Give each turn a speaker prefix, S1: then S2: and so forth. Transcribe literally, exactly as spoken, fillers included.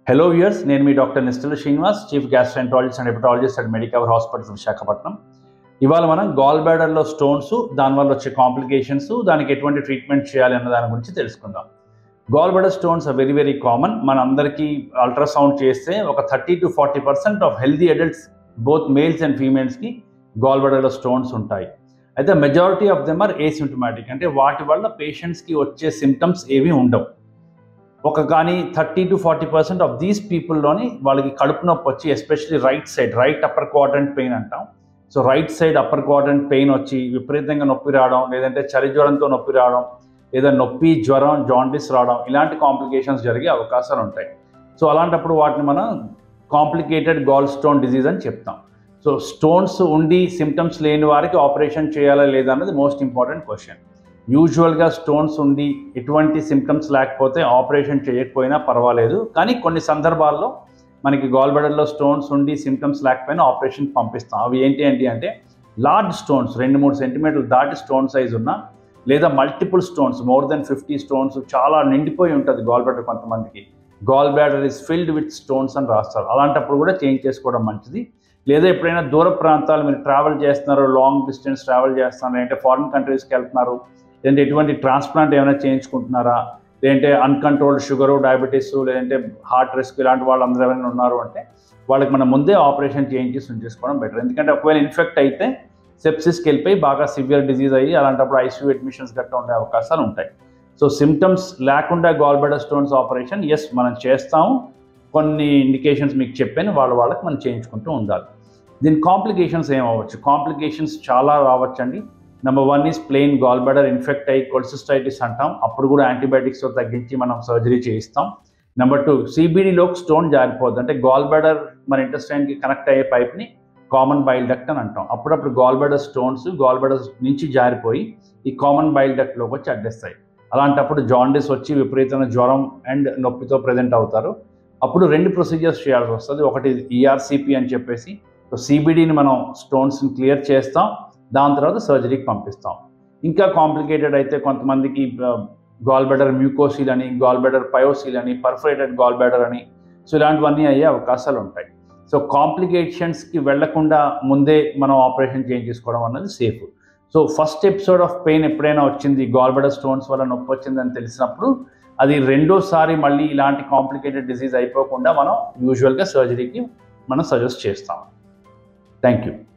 S1: Hello viewers, నేను మీ doctor Nistala Srinivas, chief Gastroenterologist and Hepatologist at Medicover Hospitals Visakhapatnam. ఇవాళ మనం గాల్ బ్లాడర్లో స్టోన్స్, దానివల్ల వచ్చే కాంప్లికేషన్స్, దానికి ఎటువంటి ట్రీట్మెంట్ చేయాలి అన్న దాని గురించి తెలుసుకుందాం. Gall bladder stones are very very common. మన అందరికీ అల్ట్రాసౌండ్ చేస్తే ఒక thirty to forty percent of healthy adults, both males and ఫీమేల్స్కి గాల్ బ్లాడర్లో స్టోన్స్ ఉంటాయి. అయితే majority of them are asymptomatic, అంటే వాటి వల్ల పేషెంట్స్కి వచ్చే సిమ్టమ్స్ ఏవి ఉండవు. ఒక కానీ thirty to forty percent of these పీపుల్లోని వాళ్ళకి కడుపు నొప్పి వచ్చి, especially right side, right upper quadrant pain అంటాం. So right side upper quadrant pain వచ్చి విపరీతంగా నొప్పి రావడం, లేదంటే చలి జ్వరంతో నొప్పి రావడం, లేదా నొప్పి జ్వరం జాండిస్ రావడం, ఇలాంటి కాంప్లికేషన్స్ జరిగే అవకాశాలు ఉంటాయి. సో అలాంటప్పుడు వాటిని మనం కాంప్లికేటెడ్ గాల్ స్టోన్ డిజీజ్ అని చెప్తాం. సో స్టోన్స్ ఉండి సిమ్టమ్స్ లేని వారికి ఆపరేషన్ చేయాలా లేదా అన్నది మోస్ట్ ఇంపార్టెంట్ క్వశ్చన్. యూజువల్గా స్టోన్స్ ఉండి ఎటువంటి సిమ్టమ్స్ లేకపోతే ఆపరేషన్ చేయకపోయినా పర్వాలేదు, కానీ కొన్ని సందర్భాల్లో మనకి గాల్ బ్లాడర్లో స్టోన్స్ ఉండి సిమ్టమ్స్ లేకపోయినా ఆపరేషన్ పంపిస్తాం. అవి ఏంటి ఏంటి అంటే లార్జ్ స్టోన్స్, రెండు మూడు సెంటీమీటర్లు దాటి స్టోన్ సైజ్ ఉన్న, లేదా multiple stones, more than fifty stones, చాలా నిండిపోయి ఉంటుంది గాల్ బ్లాడర్. కొంతమందికి gall bladder is filled with stones అని రాస్తారు. అలాంటప్పుడు కూడా చేంజ్ చేసుకోవడం మంచిది. లేదా ఎప్పుడైనా దూర ప్రాంతాలు మీరు ట్రావెల్ చేస్తున్నారు, లాంగ్ డిస్టెన్స్ ట్రావెల్ చేస్తున్నారు, లేదంటే ఫారిన్ కంట్రీస్కి వెళ్తున్నారు, లేదంటే ఎటువంటి ట్రాన్స్ప్లాంట్ ఏమైనా చేయించుకుంటున్నారా, లేదంటే అన్కంట్రోల్డ్ షుగరు, డయాబెటీస్, లేదంటే హార్ట్ రిస్క్, ఇలాంటి వాళ్ళు అందరూ ఎవరైనా ఉన్నారు అంటే వాళ్ళకి మనం ముందే ఆపరేషన్ చేయించి ఉంచేసుకోవడం బెటర్. ఎందుకంటే ఒకవేళ ఇన్ఫెక్ట్ అయితే సెప్సిస్కి వెళ్ళిపోయి బాగా సివియర్ డిజీజ్ అయ్యి అలాంటప్పుడు ఐసీయూ అడ్మిషన్స్ గట్రా ఉండే అవకాశాలు ఉంటాయి. సో సిమ్టమ్స్ లేకుండా గాల్ బ్లాడర్ స్టోన్స్ ఆపరేషన్ ఎస్ మనం చేస్తాము. కొన్ని ఇండికేషన్స్ మీకు చెప్పాను, వాళ్ళ వాళ్ళకి మనం చేయించుకుంటూ ఉండాలి. దీని కాంప్లికేషన్స్ ఏమవ్వచ్చు? కాంప్లికేషన్స్ చాలా రావచ్చండి. Number one is plain gall bladder infect అయ్యి కొలసిస్టైటిస్ అంటాం, అప్పుడు కూడా యాంటీబయాటిక్స్తో తగ్గించి మనం సర్జరీ చేయిస్తాం. నెంబర్ టూ, సిబిడిలోకి స్టోన్ జారిపోద్ది, అంటే గాల్ బ్లాడర్ మన ఇంటెస్టైన్కి కనెక్ట్ అయ్యే పైప్ని కామన్ బైల్ డక్ట్ అని అంటాం. అప్పుడప్పుడు gall bladder stones gall bladder నుంచి జారిపోయి ఈ కామన్ బైల్ డక్ట్లోకి వచ్చి అడ్డేస్తాయి. అలాంటప్పుడు జాండిస్ వచ్చి విపరీతమైన జ్వరం అండ్ నొప్పితో ప్రజెంట్ అవుతారు. అప్పుడు రెండు ప్రొసీజర్స్ చేయాల్సి వస్తుంది. ఒకటి ఈఆర్సిపి అని చెప్పేసి, సో సిబిడిని మనం స్టోన్స్ని క్లియర్ చేస్తాం, దాని తర్వాత సర్జరీకి పంపిస్తాం. ఇంకా కాంప్లికేటెడ్ అయితే కొంతమందికి గాల్ బ్లాడర్ మ్యూకోసీల్ అని, గాల్ బ్లాడర్ పయోసీల్ అని, పర్ఫరేటెడ్ గాల్ బ్లాడర్ అని, సో ఇలాంటివన్నీ అయ్యే అవకాశాలు ఉంటాయి. సో కాంప్లికేషన్స్కి వెళ్లకుండా ముందే మనం ఆపరేషన్ చేయించేసుకోవడం అన్నది safe. So first episode of pain ఎప్పుడైనా వచ్చింది, గాల్ బ్లాడర్ స్టోన్స్ వల్ల నొప్పి వచ్చిందని తెలిసినప్పుడు అది రెండోసారి మళ్ళీ ఇలాంటి కాంప్లికేటెడ్ డిజీజ్ అయిపోకుండా మనం యూజువల్గా సర్జరీకి మనం సజెస్ట్ చేస్తాం. Thank you.